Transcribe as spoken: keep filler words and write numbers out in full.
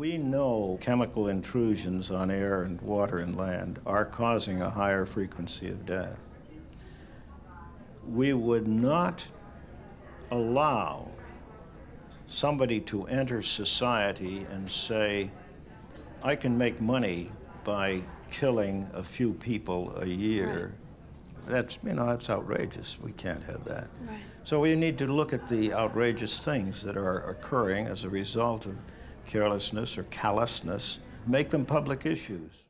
We know chemical intrusions on air and water and land are causing a higher frequency of death. We would not allow somebody to enter society and say, I can make money by killing a few people a year. Right. That's, you know, that's outrageous. We can't have that. Right. So we need to look at the outrageous things that are occurring as a result of carelessness or callousness, make them public issues.